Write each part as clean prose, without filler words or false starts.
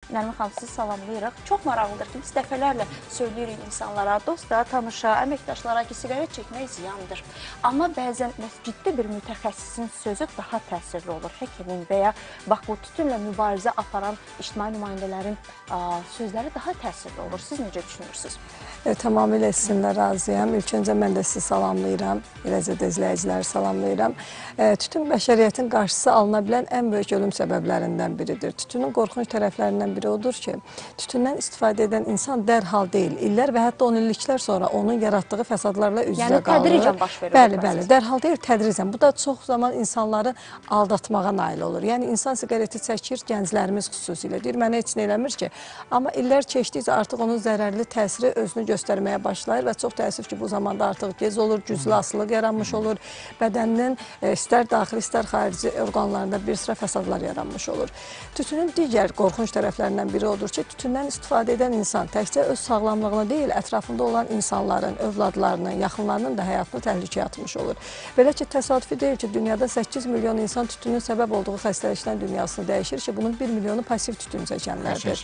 Nərmin xanım, sizi salamlayırıq. Çox maraqlıdır ki, biz dəfələrlə söyləyirik insanlara, dostlara, tanışa, əməkdaşlara ki, siqaret çəkmək ziyandır. Amma bəzən ciddi bir mütəxəssisin sözü daha təsirli olur. Həkimin və ya bax, bu tütünlə mübarizə aparan ictimai nümayəndələrin sözləri daha təsirli olur. Siz necə düşünürsünüz? Tamamilə sizinlə razıyam. İlk öncə mən də sizi salamlayıram. Eləcə də izləyiciləri salamlayıram. Tütün bəşəriyyətin qarşısı alına bilən ən böyük ölüm səbəblərindən biridir. Tütünün qorxunc tərəflərindən biri odur ki, tütündən istifadə edən insan dərhal deyil, illər və hətta 10 illiklər sonra onun yaratdığı fəsadlarla üz-üzə qalır. Yəni tədricən baş verir. Bəli, dərhal deyil, tədricən. Bu da çox zaman insanları aldatmağa nail olur. Yəni insan siqareti çəkir, gənclərimiz xüsusilə deyir, mənə heç nə eləmir ki. Amma illər keçdikcə artıq onun zərərli təsiri özünü göstərməyə başlayır və çox təəssüf ki, bu zamanda artıq gec olur, güclü asılılıq yaranmış olur, bədəninin istər daxili, istər xarici orqanlarında bir sıra fəsadlar yaranmış olur. Tütünün digər qorxunc tərəflərindən biri odur ki, tütündən istifadə edən insan təkcə öz sağlamlığını deyil, ətrafında olan insanların, övladlarının, yaxınlarının da həyatını təhlükəyə atmış olur. Belə ki, təsadüfi deyil ki, dünyada 8 milyon insan tütünün səbəb olduğu xəstəlikdən dünyasını dəyişir ki, bunun 1 milyonu pasiv tütün çəkənlərdir.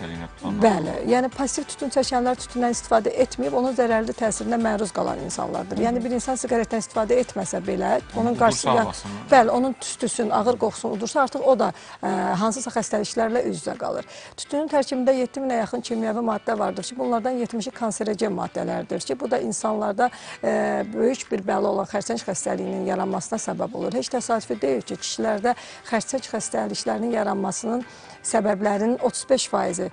Bəli, yəni pasiv tütün çəkənlər tütündən istifadə etməyib, onun zərərli təsirinə məruz qalan insanlardır. Yəni bir insan siqaretdən istifadə etməsə belə, onun qarşısında, bəli, onun tüstüsün, ağır qoxusunu udursa, artıq o da hansısa xəstəliklərlə üz-üzə qalır. Tütünün tərkibində 7000-ə yaxın kimyəvi maddə vardır ki, bunlardan 70-i kanserogen maddələrdir ki, bu da insanlarda böyük bir bəla olan xərçəng xəstəliyinin yaranmasına səbəb olur. Heç təsadüfi deyil ki, kişilərdə xərçəng xəstəliklərinin yaranmasının səbəblərinin 35%-i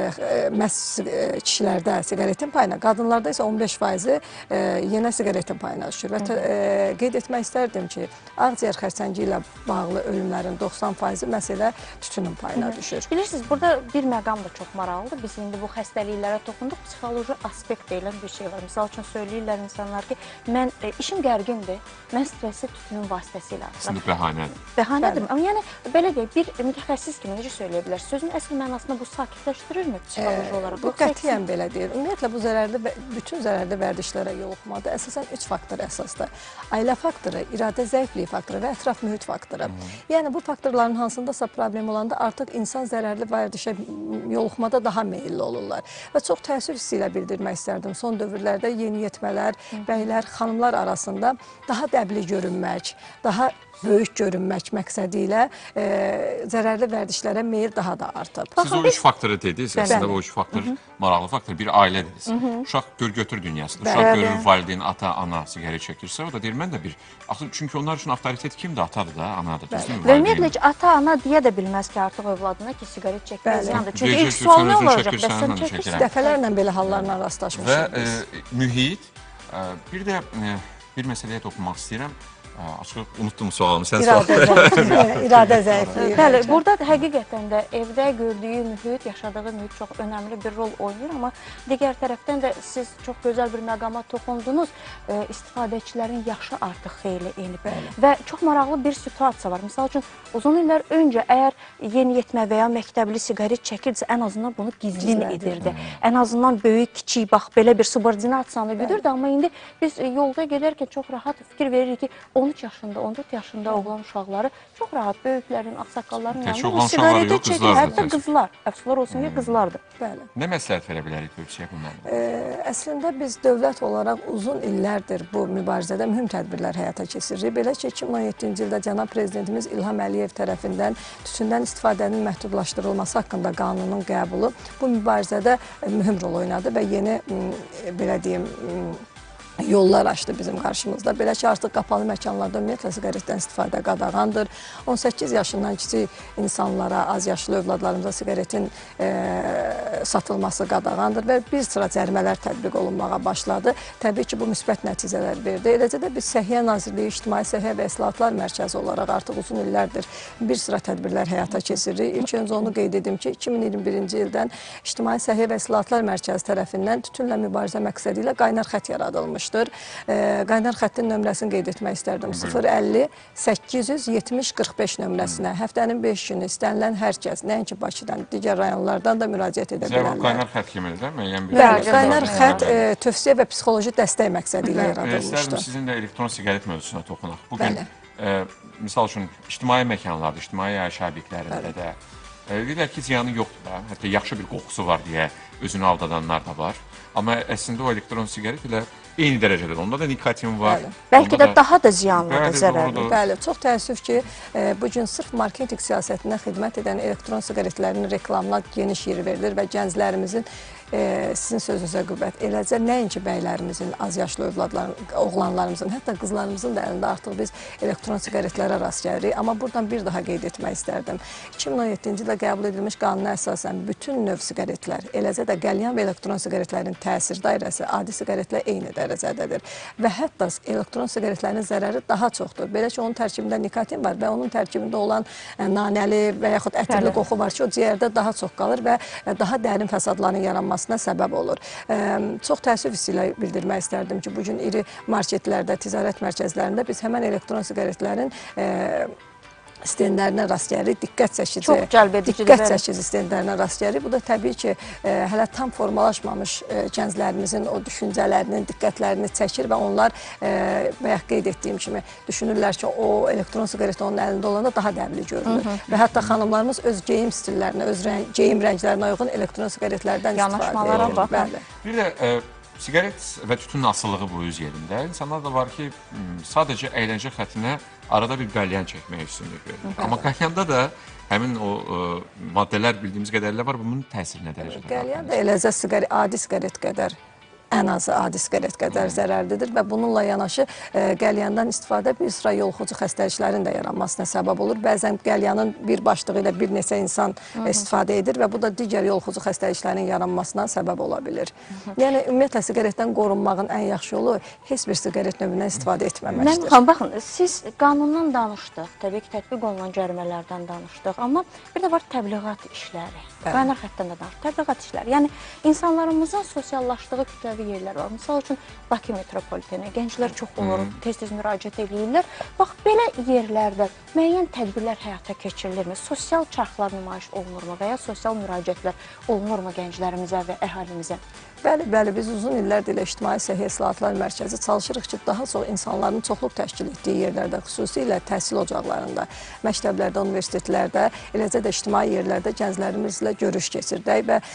məhz kişilərdə siqaretin payına, qadınlarda isə 15%-i yenə siqaretin payına düşür. Və qeyd etmək istərdim ki, ağciyər xərçəngi ilə bağlı ölümlərin 90%-i məsələ tütünün payına düşür. Bilirsiniz, burada bir məqam da çox maraqlıdır. Biz indi bu xəstəliklərə toxunduq, psixoloji aspekt deyilən bir şey var. Misal üçün söyləyirlər insanlar ki, mən işim gərgindir, mən stresi tütünün vasitəsilə atıram. Sizin bəhanədir. Bəhanədir. Amma yəni, belə deyək, bir mütəxəssis kimi necə söyləyə bilər? Sözün əsl mənasında bu sakitləşdirirmi psixoloji olaraq? Bu qətiyyən belə deyil. Ümumiyyətlə, bu bütün zərərli vərdişlərə yoluxmada əsasən 3 faktor əsasdır. Ailə faktoru, iradə zəifliyi faktoru və ətraf mühit faktoru. Yəni, bu faktorların hansındasa problem olanda artıq insan zərərli vərdişə yoluxmada daha meyilli olurlar. Və çox təəssüf hissi ilə bildirmək istərdim. Son dövrlərdə yeniyetmələr, bəylər, xanımlar arasında daha dəbli görünmək, daha böyük görünmək məqsədi ilə zərərli vərdişlərə meyil daha da artıb. Siz o 3 faktoru dediniz, əslində o 3 faktor maraqlı faktor. Bir ailə dediniz. Uşaq gör-götür dünyasıdır. Uşaq görür, valideyn, ata, ana siqaret çəkirsə, o da deyir, mən də bir. Çünki onlar üçün avtoritet kimdir? Atadır da, anadır. Və ümumiyyətlə ki, ata-ana deyə də bilməz ki, artıq övladına ki, siqaret çəkmək ziyandır. Çünki ilk sual nə olacaq? Bəs sən çəkirsən? Dəfələrlə belə hallarla rastlaşmışıq biz. Və mühit, bir də bir məsələyə toxunmaq istəyirəm. Açıq unutdum sualımı, sən sual. İradə zəifliyi. Bəli, burada həqiqətən də evdə gördüyü mühit, yaşadığı mühit çox önəmli bir rol oynayır. Amma digər tərəfdən də siz çox gözəl bir məqama toxundunuz. İstifadəçilərin yaşı artıq xeyli enib. Və çox maraqlı bir situasiya var. Misal üçün, uzun illər öncə əgər yeniyetmə və ya məktəbli siqaret çəkirdisə, ən azından bunu gizlin edirdi. Ən azından böyük, kiçik, bax, belə bir subordinasiyanı güdürdü. Amma indi biz yolda gedərkən çox rahat fikir veririk ki, 13 yaşında, 14 yaşında oğlan uşaqları çox rahat böyüklərin, ağsaqqalların yanında o siqareti çəkir. Hətta qızlar, əfsuslar olsun ki, qızlardır. Nə məsləhət verə bilərik ölçüyə bunlarla? Əslində biz dövlət olaraq uzun illərdir bu mübarizədə mühüm tədbirlər həyata keçiririk. Belə ki, 2017-ci ildə cənab prezidentimiz İlham Əliyev tərəfindən tütündən istifadənin məhdudlaşdırılması haqqında qanunun qəbulu bu mübarizədə mühüm rol oynadı və yeni, belə deyim, yollar açdı bizim qarşımızda. Belə ki, artıq qapalı məkanlarda ümumiyyətlə siqaretdən istifadə qadağandır. 18 yaşından kiçik insanlara, az yaşlı övladlarımıza siqaretin satılması qadağandır və bir sıra cərimələr tətbiq olunmağa başladı. Təbii ki, bu müsbət nəticələr verdi. Eləcə də biz Səhiyyə Nazirliyi, İctimai Səhiyyə və Əslahatlar Mərkəzi olaraq artıq uzun illərdir bir sıra tədbirlər həyata keçiririk. İlk öncə onu qeyd edim ki, 2021-ci ildən İctimai Səhiyyə və Əslahatlar Mərkəzi tərəfindən tütünlə mübarizə məqsədi ilə qaynar xətt yaradılmışdır. Qaynar xəttin nömrəsini qeyd etmək istərdim. 050-870-45 nömrəsinə həftənin 5 günü istənilən hər kəs, nəinki Bakıdan, digər rayonlardan da müraciət edə bilərlər. Qaynar xət kimidir də? Bəli, qaynar xət tövsiyə və psixoloji dəstək məqsədi ilə yaradılmışdır. İstərdim sizin də elektron siqaret mövzusuna toxunaq. Bugün, misal üçün, ictimai məkanlarda, ictimai yaşayış obyektlərində də Deyirlər ki, ziyanı yoxdur da, hətta yaxşı bir qoxusu var deyə özünü aldadanlar da var. Amma əslində o elektron siqaret ilə eyni dərəcədə onda da nikotin var. Bəlkə də daha da ziyanlıdır, zərərli. Bəli, çox təəssüf ki, bu gün sırf marketinq siyasətinə xidmət edən elektron siqaretlərin reklamına geniş yer verilir və gənclərimizin sizin sözünüzə qüvvət, eləcə nəinki bəylərimizin, az yaşlı oğlanlarımızın, hətta qızlarımızın da əlində artıq biz elektron siqaretlərə rast gəlirik. Amma buradan bir daha qeyd etmək istərdim. 2017-ci ildə qəbul edilmiş qanuna əsasən bütün növ siqaretlər, eləcə də qəlyan və elektron siqaretlərin təsir dairəsi adi siqaretlə eyni dərəcədədir. Və hətta elektron siqaretlərin zərəri daha çoxdur. Belə ki, onun tərkibində nikotin var və onun tərkibində olan nanəli və yaxud ətirli qoxu var ki, o ciyərdə daha çox qalır və daha dərin fəsadların yaranmasına səbəb olur. Çox təəssüf hissi ilə bildirmək istərdim ki, bugün iri marketlərdə, ticarət mərkəzlərində biz həmən elektron siqaretlərin stendlərinə rast gəlirik, diqqət çəkici stendlərinə rast gəlirik. Bu da təbii ki, hələ tam formalaşmamış gənclərimizin o düşüncələrinin, diqqətlərini çəkir və onlar bayaq qeyd etdiyim kimi düşünürlər ki, o elektron siqaret onun əlində olanda daha dəbli görünür. Və hətta xanımlarımız öz geyim stillərinə, öz geyim rənglərinə uyğun elektron siqaretlərdən istifadə edir. Bir də siqaret və tütün asılılığı bu öz yerində. İnsanlar da var ki, sadəcə əyləncə xəttinə arada bir qəlyan çəkmək üstünlük verir. Amma qəlyanda da həmin o maddələr bildiyimiz qədərlə var, bunun təsiri nə dərəcədə? Qəlyan da eləcə adi siqaret qədər, ən azı adi siqaret qədər zərərlidir və bununla yanaşı qəlyandan istifadə bir sıra yoluxucu xəstəliklərin də yaranmasına səbəb olur. Bəzən qəlyanın bir başlığı ilə bir neçə insan istifadə edir və bu da digər yoluxucu xəstəliklərin yaranmasına səbəb ola bilir. Yəni, ümumiyyətlə, siqaretdən qorunmağın ən yaxşı yolu heç bir siqaret növündən istifadə etməməkdir. Mənim baxın, siz qanundan danışdıq, təbii ki, tətbiq olunan cərimələrdən danışdıq, amma bir də var təbliğat işləri. Qaynar xəttdən də danışdıq, təbliğat işləri. Yəni, insanlarımızın sosiallaşdığı kütləvi yerlər var. Misal üçün, Bakı metropoliteni, gənclər çox olur, tez-tez müraciət edirlər. Bax, belə yerlərdə müəyyən tədbirlər həyata keçirilirmi? Sosial çarxlar nümayiş olunurmu və ya sosial müraciətlər olunurmu gənclərimizə və əhalimizə? Bəli, biz uzun illərdir ilə İctimai Səhiyyə İslahatlar Mərkəzi çalışırıq ki, daha çox insanların çoxluq təşkil etdiyi yerlərdə, xüsusilə təhsil ocaqlarında, məktəblərdə, universitetlərdə, eləcə də ictimai yerlərdə gənclərimizlə görüş keçirdək və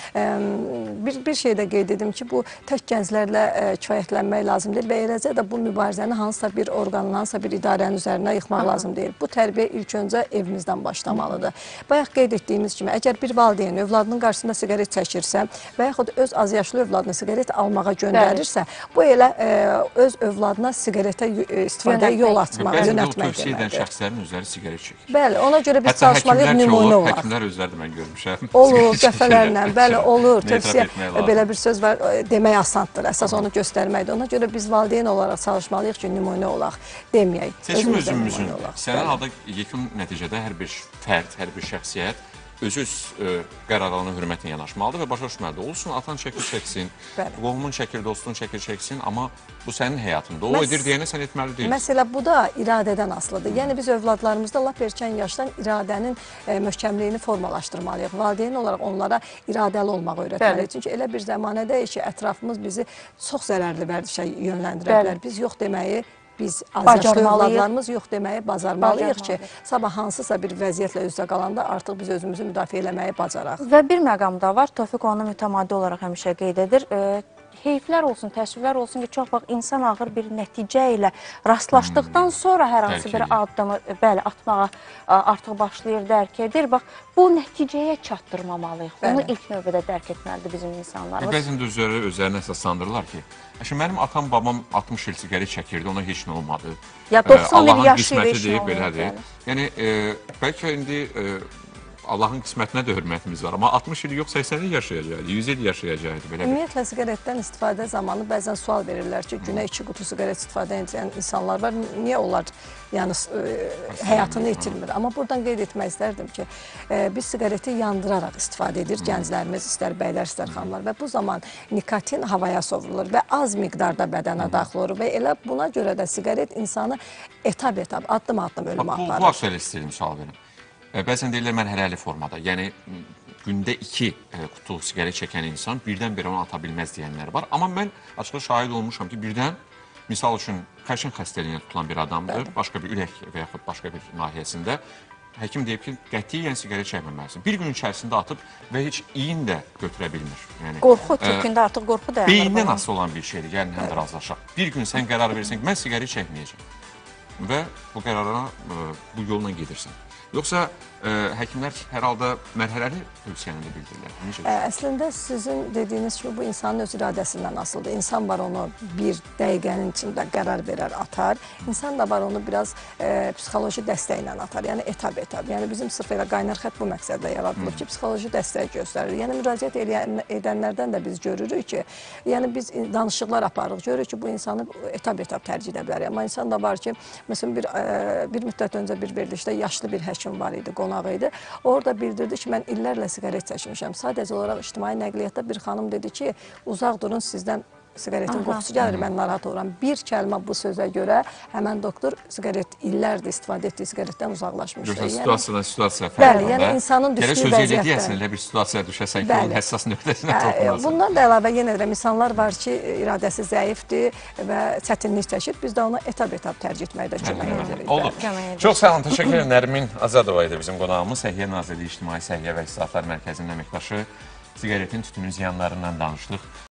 bir şey də qeyd edim ki, bu tək gənclərlə kifayətlənmək lazım deyil və eləcə də bu mübarizəni hansısa bir orqanın, hansısa bir idarənin üzərinə yıxmaq lazım deyil. Bu tərbiyə ilk öncə evimizdən başlamalıdır. Bayaq qeyd etdiyimiz kimi, əgər bir valideyn övladının qarşısında siqaret çəkirsə və yaxud öz azyaşlı övladını siqaret almağa göndərirsə, bu elə öz övladına siqaretə istifadəyə yol açmaq, yönətmək tövsiyə edən şəxslərin özləri siqaret çəkir. Bəli, ona görə biz çalışmalıyıq, nümunə olaq. Həkimlər özləri də mən görmüşəm. Olur, dəfələrlə, bəli, olur. Tövsiyə, belə bir söz var, demək asandır, əsas onu göstərməkdir. Ona görə biz valideyn olaraq çalışmalıyıq ki, nümunə olaq, deməyək. Seçim özümüzün, sənə halda yekun nəticədə hər bir fərd, hər bir şəxsiyyət öz qərarlarına hörmətlə yanaşmalıdır və başa düşməlidir. Olsun, atan çəkir çəksin, qohumun çəkir, dostun çəkir çəksin, amma bu sənin həyatında. O edir deyənə sən etməli deyilsin. Məsələ bu da iradədən asılıdır. Yəni biz övladlarımızda lap erkən yaşdan iradənin möhkəmliyini formalaşdırmalıyıq. Valideyn olaraq onlara iradəli olmağı öyrətməliyik. Çünki elə bir zəmanədəyik ki, ətrafımız bizi çox zərərli vərdişə yönləndirə bilər. Biz yox deməyi, biz azyaşlı övladlarımız yox deməyi bacarmalıyıq ki, sabah hansısa bir vəziyyətlə üzrə qalanda artıq biz özümüzü müdafiə eləməyi bacaraq. Və bir məqam da var, Tofiq onu mütəmadi olaraq həmişə qeyd edir. Heyflər olsun, təəssüflər olsun ki, çox vaxt insan ağır bir nəticə ilə rastlaşdıqdan sonra hər hansı bir addımı atmağa artıq başlayır, dərk edir. Bax, bu nəticəyə çatdırmamalıyıq. Onu ilk növbədə dərk etməlidir bizim insanlarımız. Bəzən də özlərinə əsaslandırırlar ki, mənim atam, babam 60 il siqaret çəkirdi, ona heç nə olmadı. Ya 90 il yaşayır, heç nə olmadı. Yəni, bəlkə indi Allahın qismətinə də hörmətimiz var. Amma 60 il yox, 80 il yaşayacaqdı, 100 il yaşayacaqdı. Ümumiyyətlə, siqaretdən istifadə zamanı bəzən sual verirlər ki, günə 2 qutu siqaret istifadə edən insanlar var. Niyə onlar həyatını itirmir? Amma buradan qeyd etmək istərdim ki, biz siqareti yandıraraq istifadə edir gənclərimiz, istər bəylər, istər xanımlar və bu zaman nikotin havaya sovrulur və az miqdarda bədənə daxil olur və elə buna görə də siqaret insanı etap-etap, addım-addım ölümə aparır. Bu haqda istəyirəm, sual verim. Bəzən deyirlər mərhələli formada, yəni gündə 2 qutu siqaret çəkən insan birdən-birə onu ata bilməz deyənlər var. Amma mən açıqda şahid olmuşam ki, birdən, misal üçün, xərçəng xəstəliyinə tutulan bir adamdır, başqa bir ürək və yaxud başqa bir nahiyəsində həkim deyib ki, qətiyyən siqaret çəkməməlisin. Bir gün içərisində atıb və heç iyin də götürə bilmir. Yəni, Qorxu kökündə artıq qorxu dayanır. beynindən asılı olan bir şeydir. Gəlin, həm də razılaşaq. Bir gün sən qərar verirsən ki, mən siqaret çəkməyəcəm və bu qərara, bu yolla gedirsən. Yoxsa həkimlər hər halda mərhələli tövsiyəni də bildirirlər. Necə? Əslində sizin dediyiniz kimi bu insanın öz iradəsindən asılıdır. İnsan var onu bir dəqiqənin içində qərar verər, atar. İnsan da var onu biraz psixoloji dəstəklə atar. Yəni etab-etab. Yəni bizim sırf elə qaynar xətt bu məqsədlə yaradılıb ki, psixoloji dəstək göstərir. Yəni müraciət edənlərdən də biz görürük ki, yəni biz danışıqlar aparırıq. Görürük ki, bu insanı etab-etab tərcih edə bilər. Amma insan da var ki, məsələn bir müddət öncə bir verilişdə yaşlı bir həkim var idi, qonağı idi. Orada bildirdi ki, mən illərlə siqaret çəkmişəm. Sadəcə olaraq ictimai nəqliyyatda bir xanım dedi ki, uzaq durun sizdən siqaretin qoxusu gəlir, mən narahat oluram. Bir kəlmə bu sözə görə həmən doktor siqaret illərdir istifadə etdiyi siqaretdən uzaqlaşmışdı. Görürsən, situasiyadan situasiyaya Bəli, yəni insanın düşdüyü vəziyyətdə. Söz vəziyyətdə. deyəsən, elə bir situasiyaya düşəsən ki, onun həssas nöqtəsinə toxunasan. Bundan da əlavə yenə deyirəm, insanlar var ki, iradəsi zəifdir və çətinlik çəkir. Biz də ona etab-etab tərcih etməkdə kömək edirik. Oldu. Çox sağ olun, təşəkkür edirəm. Nərmin Azadova idi bizim qonağımız. Səhiyyə Nazirliyi İctimai Səhiyyə və İslahatlar Mərkəzinin əməkdaşı. Siqaretin tütünün ziyanlarından danışdıq.